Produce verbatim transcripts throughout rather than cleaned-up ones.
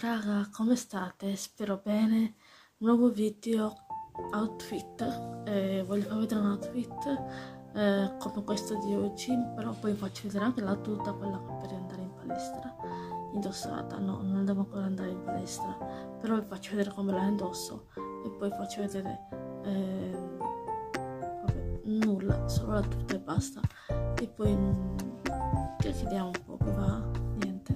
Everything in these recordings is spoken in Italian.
raga, come state? Spero bene. Nuovo video outfit. Eh, voglio farvi vedere un outfit eh, come questo di oggi, però poi faccio vedere anche la tuta, quella per andare in palestra indossata. No, non devo ancora andare in palestra, però vi faccio vedere come la indosso e poi faccio vedere eh, vabbè, nulla, solo la tuta e basta. E poi mm, chiacchieriamo un po', che va? Niente.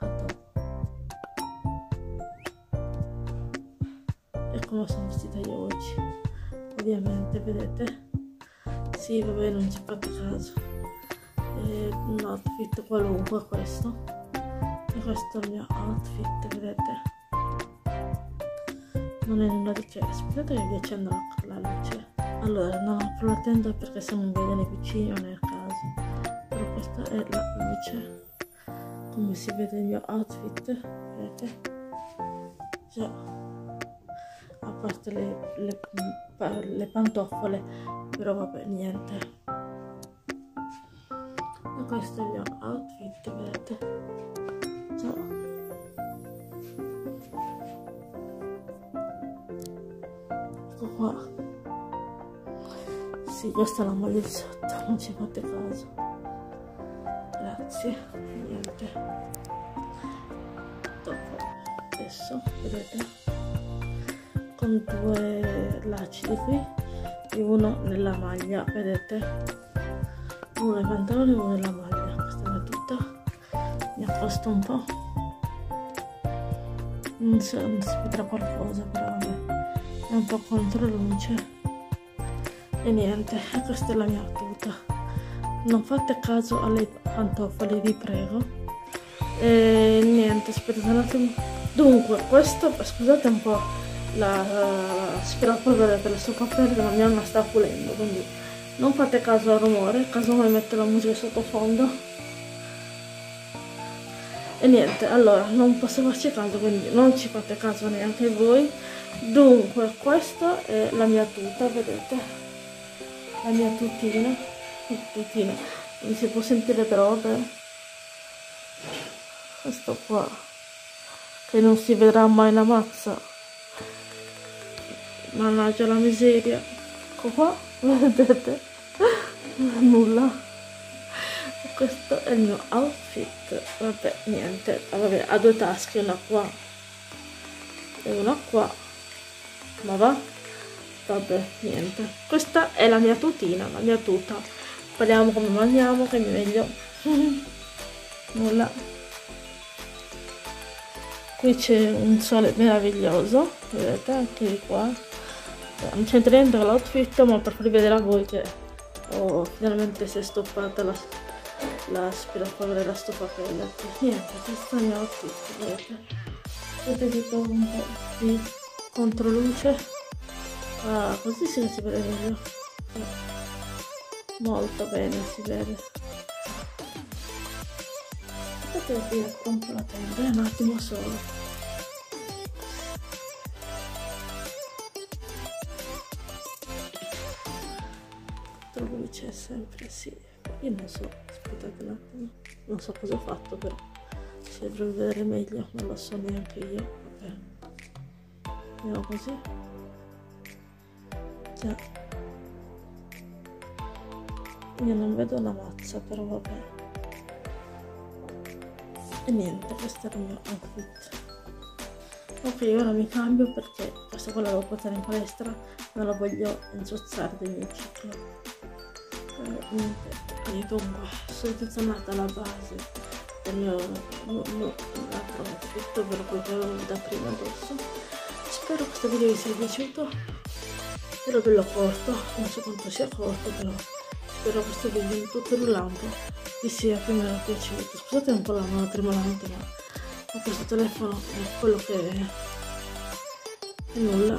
E come sono vestita io oggi, ovviamente vedete, sì vabbè, non ci fate caso, è un outfit qualunque questo, e questo è il mio outfit, vedete, non è nulla di che. Aspettate che vi accendo la, la luce. Allora non apro la tenda perché se non vede nei vicini non è il caso, però questa è la luce, come si vede il mio outfit, vedete, già, a parte le, le, le pantofole, però vabbè, niente. E questo è il mio outfit, vedete, già. Ecco qua, sì, questa è la maglia di sotto, non ci fate caso, grazie, niente. Dopo, adesso vedete, con due lacci di qui e uno nella maglia, vedete, uno nei pantaloni e uno nella maglia. Questa è la tuta, mi accosto un po', non so, non si vedrà qualcosa, però vabbè, è un po' contro luce e niente. E questa è la mia tuta, non fate caso alle pantofole, vi prego. E niente, aspettate un attimo. Dunque, questo, scusate un po' la l'aspirapolvere per la soppopelle, ma mia nonna sta pulendo, quindi non fate caso al rumore, caso vuoi mettere la musica sottofondo. E niente, allora non posso farci caso, quindi non ci fate caso neanche voi. Dunque, questa è la mia tuta, vedete, la mia tutina, tutina, non si può sentire però, beh, questo qua che non si vedrà mai la mazza. Mannaggia la miseria. Ecco qua, vedete? Nulla. E questo è il mio outfit. Vabbè, niente. Vabbè, ha due tasche, una qua e una qua. Ma va? Vabbè, niente. Questa è la mia tutina, la mia tuta. Parliamo come mangiamo, che è meglio. Nulla. Qui c'è un sole meraviglioso, vedete, anche di qua. Non c'entra niente con l'outfit, ma per farvi vedere a voi che oh, finalmente si è stoppata la, la aspirapolvere, la stoppapelle. Niente, questo è il mio outfit, vedete. Vedete tutto un po' di controluce. Ah, così sì che si vede meglio. Molto bene si vede. Aspettate che vi compro la tenda, un attimo solo. Dove c'è sempre, sì, io non so, aspettate un attimo, non so cosa ho fatto, però ci dovrei vedere meglio, non lo so neanche io, vabbè, vediamo così, già, io non vedo la mazza, però vabbè, e niente, questo era il mio outfit. Ok, ora mi cambio perché questa qua la devo portare in palestra, non la voglio insozzare del mio ciclo. Eh, niente, e dunque sono tornata alla base del mio altro outfit, ovvero quello che avevo da prima addosso. Spero questo video vi sia piaciuto, spero bello corto, non so quanto sia corto, però spero questo video in tutto il lampo vi sia più o meno piaciuto. Scusate un po' la mano tremolante, ma questo telefono è quello che è, e nulla.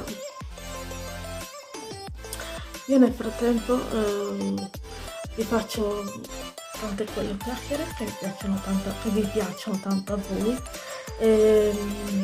Io nel frattempo ehm, vi faccio tante quelle chiacchiere che vi piacciono tanto, che vi piacciono tanto a voi. Ehm,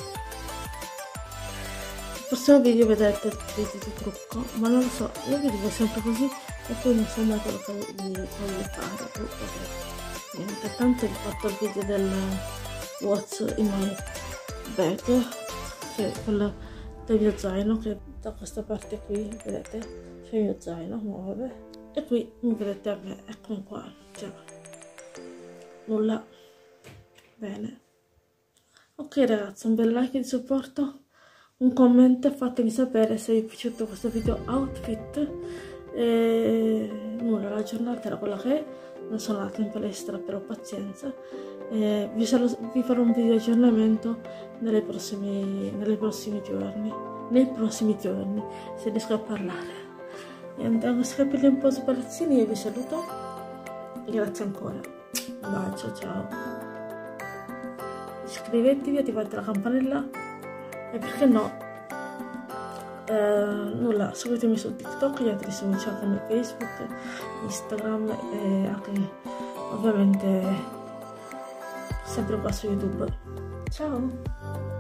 nel prossimo video vedrete il video di trucco, ma non lo so, io vi dico sempre così e poi non so mai quello che vi voglio fare. Niente, tanto vi ho fatto il video del what's in my bag, che è quello del mio zaino, che da questa parte qui, vedete, c'è il mio zaino, muove, e qui mi vedete a me, eccomi qua, cioè, nulla, bene. Ok ragazzi, un bel like di supporto, un commento, fatemi sapere se vi è piaciuto questo video outfit. E nulla, la giornata era quella che è, non sono andata in palestra, però pazienza. E vi, vi farò un video aggiornamento nei prossimi, nei prossimi giorni, nei prossimi giorni, se riesco a parlare. E andiamo a capire un po' su palazzini e vi saluto. Grazie ancora, un bacio, ciao. Iscrivetevi, attivate la campanella e perché no, eh, nulla, seguitemi su TikTok, gli altri social come Facebook, Instagram e anche ovviamente sempre qua su YouTube. Ciao!